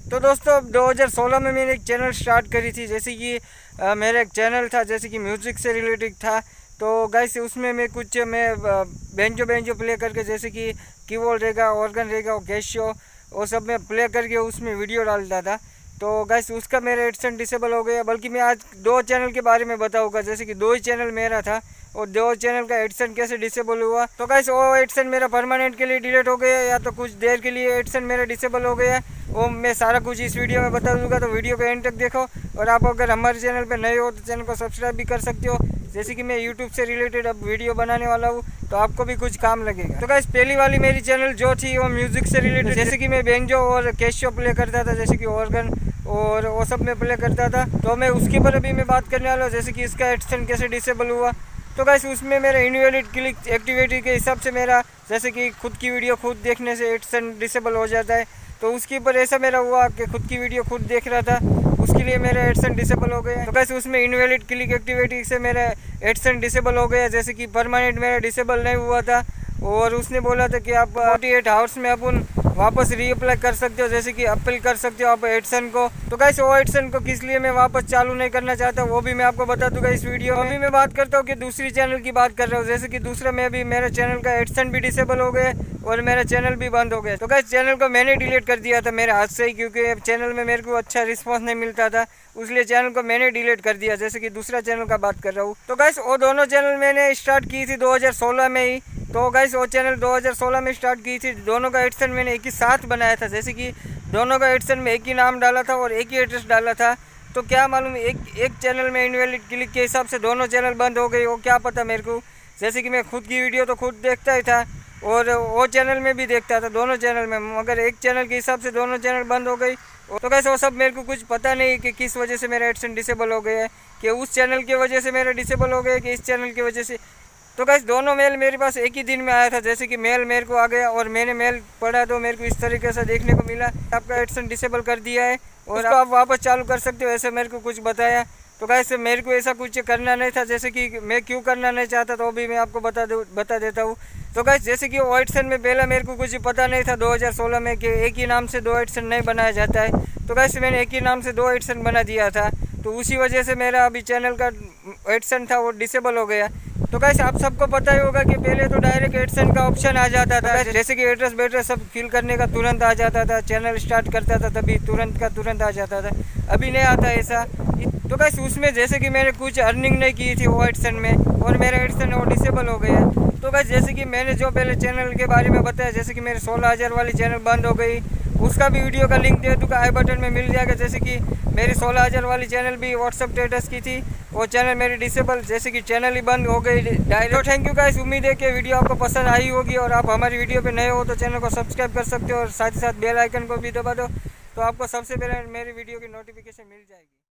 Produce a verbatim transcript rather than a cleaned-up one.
तो दोस्तों दो हज़ार सोलह में मैंने एक चैनल स्टार्ट करी थी, जैसे कि आ, मेरा एक चैनल था जैसे कि म्यूज़िक से रिलेटेड था। तो गाइस उसमें मैं कुछ मैं बेंजो बेंजो प्ले करके, जैसे कि कीबोर्ड रहेगा, ऑर्गन रहेगा और कैशियो, वो सब मैं प्ले करके उसमें वीडियो डालता था। तो गाइस उसका मेरा एडसेंस डिसेबल हो गया। बल्कि मैं आज दो चैनल के बारे में बताऊंगा, जैसे कि दो ही चैनल मेरा था और दो चैनल का एडसेंस कैसे डिसेबल हुआ। तो गाइस वो एडसेंस मेरा परमानेंट के लिए डिलीट हो गया या तो कुछ देर के लिए एडसेंस मेरा डिसेबल हो गया, वो मैं सारा कुछ इस वीडियो में बता दूंगा। तो वीडियो को एंड तक देखो। और आप अगर हमारे चैनल पर नए हो तो चैनल को सब्सक्राइब भी कर सकते हो, जैसे कि मैं यूट्यूब से रिलेटेड अब वीडियो बनाने वाला हूँ तो आपको भी कुछ काम लगेगा। तो गाइस पहली वाली मेरी चैनल जो थी वो म्यूजिक से रिलेटेड, जैसे कि मैं बेंजो और कैशियो प्ले करता था, जैसे कि ऑर्गन और वो सब में प्ले करता था। तो मैं उसके ऊपर अभी मैं बात करने वाला हूँ, जैसे कि इसका एडसेंस कैसे डिसेबल हुआ। तो गाइस उसमें मेरा इनवैलिड क्लिक एक्टिविटी के हिसाब से मेरा, जैसे कि खुद की वीडियो खुद देखने से एडसेंस डिसेबल हो जाता है। तो उसके ऊपर ऐसा मेरा हुआ कि खुद की वीडियो खुद देख रहा था, उसके लिए मेरा एडसेंस डिसेबल हो गया। तो गाइस उसमें इनवैलिड क्लिक एक्टिविटी से मेरा एडसेंस डिसेबल हो गया, जैसे कि परमानेंट मेरा डिसेबल नहीं हुआ था। और उसने बोला था कि आप अड़तालीस आवर्स में अपन वापस रीअप्लाई कर सकते हो, जैसे कि अपील कर सकते हो आप एडसेंस को। तो गाइस वो एडसेंस को किस लिए मैं वापस चालू नहीं करना चाहता वो भी मैं आपको बता दूंगा इस वीडियो में। अभी मैं बात करता हूँ कि दूसरी चैनल की बात कर रहा हूँ, जैसे कि दूसरा में अभी मेरे चैनल का एडसेंस भी डिसेबल हो गया और मेरा चैनल भी बंद हो गया। तो गाइस चैनल को मैंने डिलीट कर दिया था मेरे हाथ से ही, क्योंकि चैनल में मेरे को अच्छा रिस्पॉन्स नहीं मिलता था, इसलिए चैनल को मैंने डिलीट कर दिया। जैसे कि दूसरा चैनल का बात कर रहा हूँ। तो गाइस वो दोनों चैनल मैंने स्टार्ट की थी दो हज़ार सोलह में ही। तो गाइस वो चैनल दो हज़ार सोलह में स्टार्ट की थी, दोनों का एडसेंस मैंने एक ही साथ बनाया था, जैसे कि दोनों का एडसेंस में एक ही नाम डाला था और एक ही एड्रेस डाला था। तो क्या मालूम एक एक चैनल में इनवैलिड क्लिक के हिसाब से दोनों चैनल बंद हो गई, वो क्या पता मेरे को। जैसे कि मैं खुद की वीडियो तो खुद देखता ही था और वो चैनल में भी देखता था, दोनों चैनल में, मगर एक चैनल के हिसाब से दोनों चैनल बंद हो गई। तो कैसे वो सब मेरे को कुछ पता नहीं कि किस वजह से मेरा एडसेंस डिसेबल हो गया है, कि उस चैनल की वजह से मेरा डिसेबल हो गया कि इस चैनल की वजह से। तो गाइस दोनों मेल मेरे पास एक ही दिन में आया था, जैसे कि मेल मेरे को आ गया और मैंने मेल पढ़ा तो मेरे को इस तरीके से देखने को मिला, आपका एडसेंस डिसेबल कर दिया है और आप वापस चालू कर सकते हो, ऐसे मेरे को कुछ बताया। तो गाइस मेरे को ऐसा कुछ करना नहीं था, जैसे कि मैं क्यों करना नहीं चाहता तो भी मैं आपको बता दे बता देता हूँ। तो गाइस जैसे कि वो एडसेंस में पहला मेरे को कुछ पता नहीं था दो हज़ार सोलह में कि एक ही नाम से दो एडसेंस नहीं बनाया जाता है। तो गाइस मैंने एक ही नाम से दो एडसेंस बना दिया था, तो उसी वजह से मेरा अभी चैनल का एडसेंस था वो डिसेबल हो गया। तो गाइस आप सबको पता ही होगा कि पहले तो डायरेक्ट एडसेंस का ऑप्शन आ जाता था, जैसे कि एड्रेस बेड्रेस सब फिल करने का तुरंत आ जाता था, चैनल स्टार्ट करता था तभी तुरंत का तुरंत आ जाता था, अभी नहीं आता ऐसा। तो गाइस उसमें जैसे कि मैंने कुछ अर्निंग नहीं की थी वो एडसेंस में और मेरा एडसेंस वो डिसेबल हो गया। तो गाइस जैसे कि मैंने जो पहले चैनल के बारे में बताया, जैसे कि मेरे सोलह हज़ार वाली चैनल बंद हो गई, उसका भी वीडियो का लिंक दे दूँगा आई बटन में मिल जाएगा। जैसे कि मेरी सोलह हज़ार वाली चैनल भी व्हाट्सअप स्टेटस की थी, वो चैनल मेरी डिसेबल, जैसे कि चैनल ही बंद हो गई डायरेक्ट। तो थैंक यू गाइस, उम्मीद है कि वीडियो आपको पसंद आई होगी और आप हमारी वीडियो पे नए हो तो चैनल को सब्सक्राइब कर सकते हो और साथ ही साथ बेल आइकन को भी दबा दो, तो आपको सबसे पहले मेरी वीडियो की नोटिफिकेशन मिल जाएगी।